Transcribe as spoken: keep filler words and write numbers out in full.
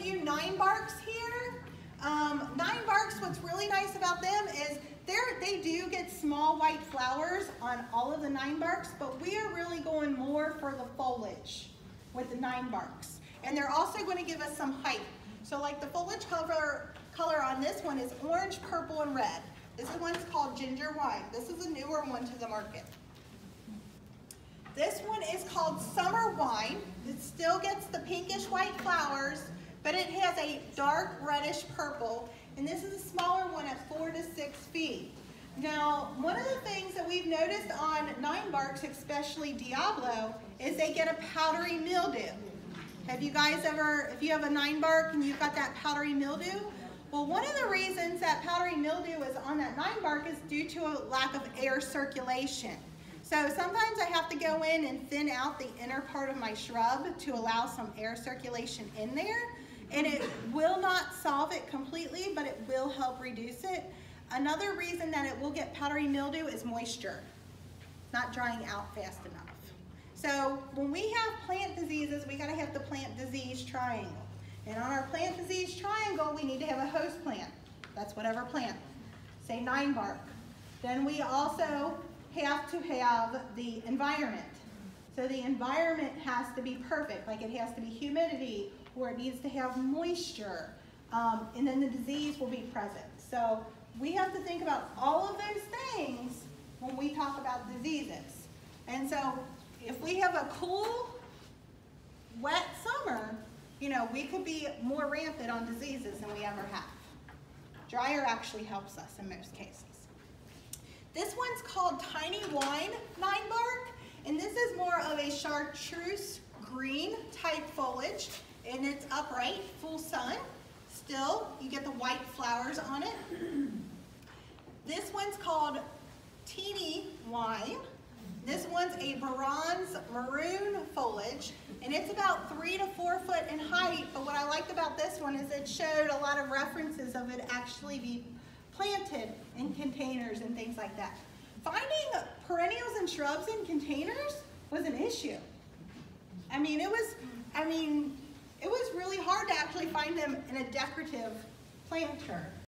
few nine barks here. Um, nine barks, what's really nice about them is they're, they do get small white flowers on all of the nine barks, but we are really going more for the foliage with the nine barks. And they're also going to give us some height. So like the foliage color, color on this one is orange, purple, and red. This one's called ginger wine. This is a newer one to the market. This one is called summer wine. It still gets the pinkish white flowers, but it has a dark reddish purple, and this is a smaller one at four to six feet. Now, one of the things that we've noticed on nine barks, especially Diablo, is they get a powdery mildew. Have you guys ever, if you have a nine bark and you've got that powdery mildew? Well, one of the reasons that powdery mildew is on that nine bark is due to a lack of air circulation. So sometimes I have to go in and thin out the inner part of my shrub to allow some air circulation in there. And it will not solve it completely, but it will help reduce it. Another reason that it will get powdery mildew is moisture, not drying out fast enough. So when we have plant diseases, we gotta have the plant disease triangle. And on our plant disease triangle, we need to have a host plant. That's whatever plant, say nine bark. Then we also have to have the environment. So the environment has to be perfect, like it has to be humidity, or it needs to have moisture, um, and then the disease will be present. So we have to think about all of those things when we talk about diseases. And so if we have a cool, wet summer, you know, we could be more rampant on diseases than we ever have. Drier actually helps us in most cases. This one's called Tiny Wine Nine Bark, and this is more of a chartreuse green type foliage, and it's upright, full sun. Still, you get the white flowers on it. This one's called Teeny Wine. This one's a bronze maroon foliage, and it's about three to four foot in height, but what I liked about this one is it showed a lot of references of it actually be planted in containers and things like that. Finding perennials and shrubs in containers was an issue. I mean, it was, I mean, it was really hard to actually find them in a decorative planter.